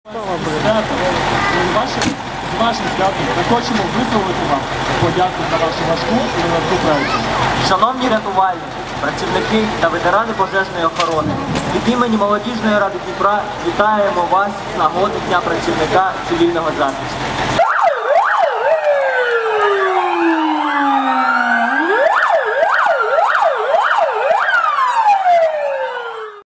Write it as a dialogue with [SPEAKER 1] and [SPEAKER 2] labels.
[SPEAKER 1] З вашим святом ми хочемо висловити вам подяку за вашу важку і нелегку працю.
[SPEAKER 2] Шановні рятувальники, працівники та ветерани пожежної охорони, від імені Молодіжної ради Дніпра вітаємо вас з нагоди Дня працівника цивільного захисту.